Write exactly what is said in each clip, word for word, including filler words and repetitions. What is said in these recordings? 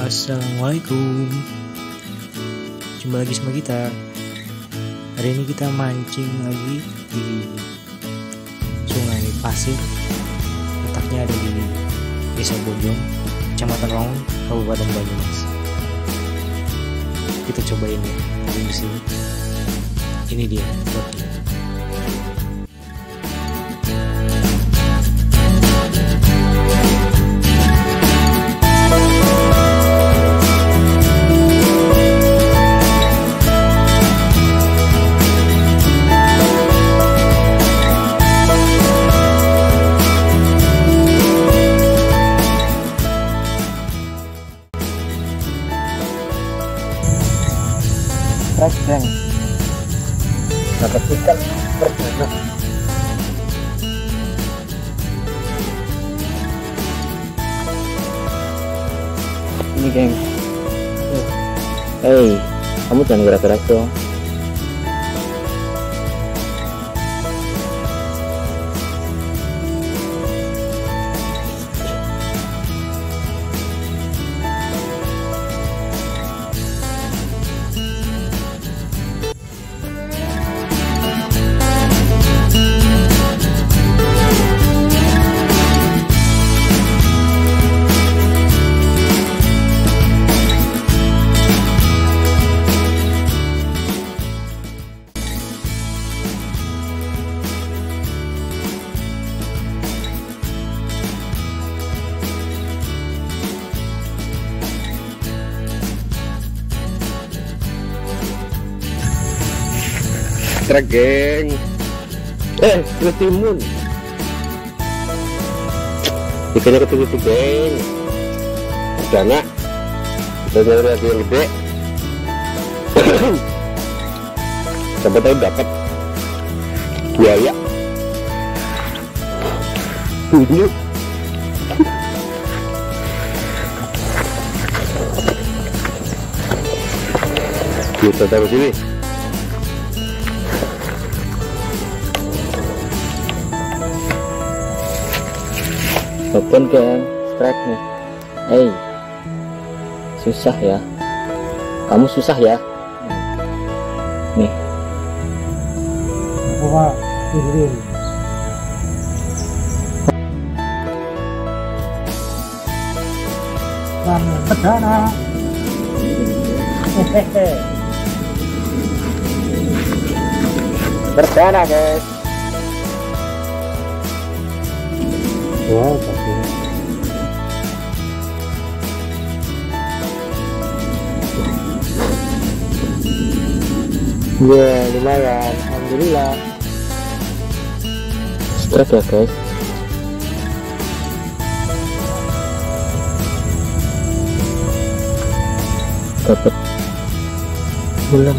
Assalamualaikum. Jumpa lagi sama kita. Hari ini kita mancing lagi di Sungai Pasir. Letaknya ada di Desa Bojong, Kecamatan Rongon, Kabupaten Banyumas. Kita cobain ya, mancing di sini. Ini dia spotnya. Rajang dapat ikan perdana. Ini geng. Hei, kamu jangan gerak-gerak dong. Trek geng, eh ketimun, ikannya ketimun geng, udah nak, udah nyari lagi yang gede, siapa tahu dapat buaya, bunyi, kita taruh sini. Open kan strike nih. Hey, susah ya, kamu susah ya. Nih apa turun perdana. Hehehe, perdana guys. Wow, ya lumayan, alhamdulillah. Strike ya guys. Dapat bulan.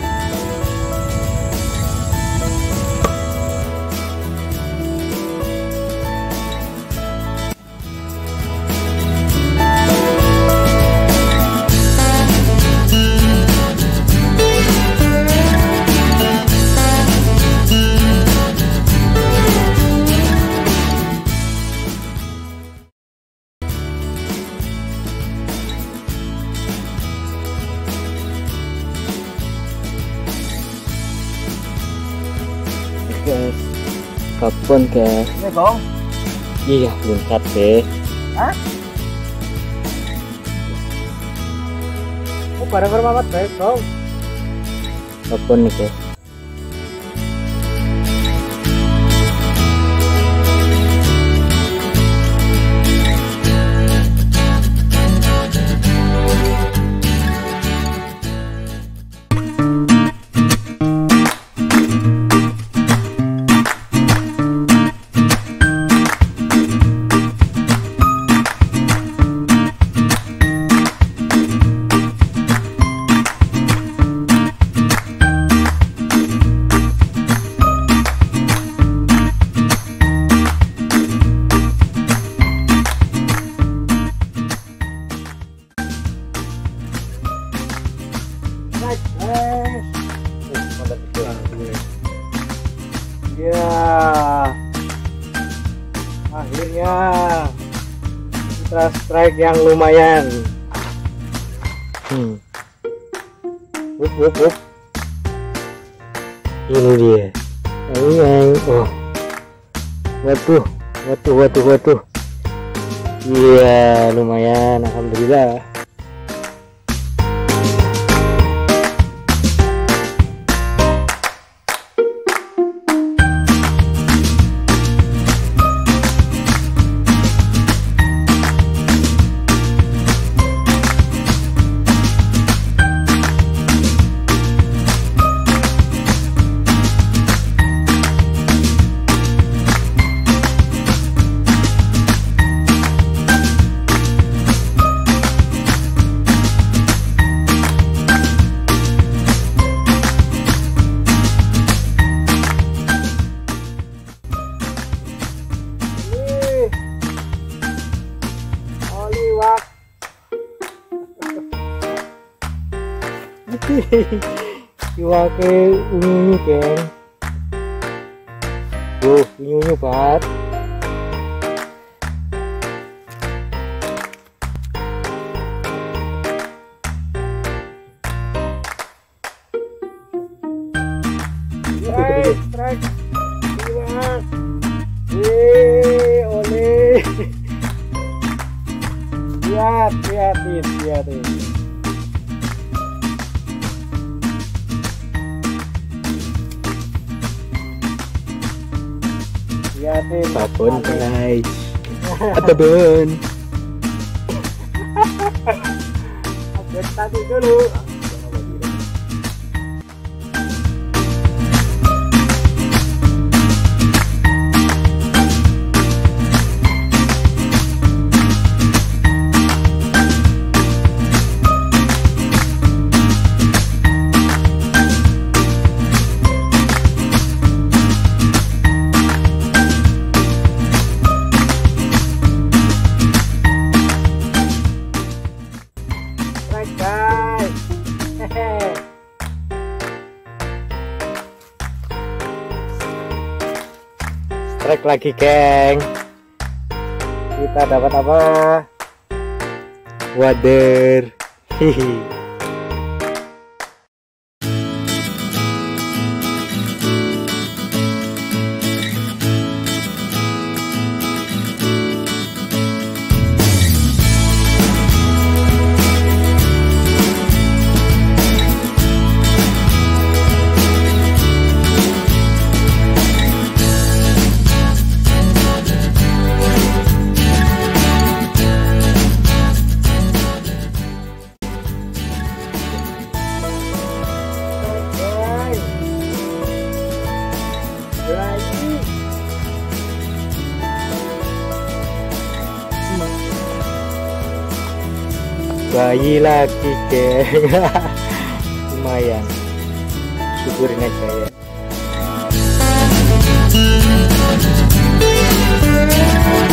Guys, kapan guys? Ini bang? Iya, loncat deh. Hah? Oh, barang-barang amat baik bang. Kapan nih guys? Ya, akhirnya kita strike yang lumayan. Hmm. Wup, wup, wup. Ini dia. Ini yang oh. Waduh, waduh, waduh, waduh. Iya, lumayan, alhamdulillah. Iwake unyu-unyu kan. Tuh, unyu-unyu Pat. Strike, strike. Iwak. Yeay, oleh. Lihat, lihatin, lihatin. Babon guys, babon. Update tadi dulu. Guys, strike lagi geng. Kita dapat apa? Wader. Hihi. Bayi lagi geng. Lumayan, syukurin aja ya.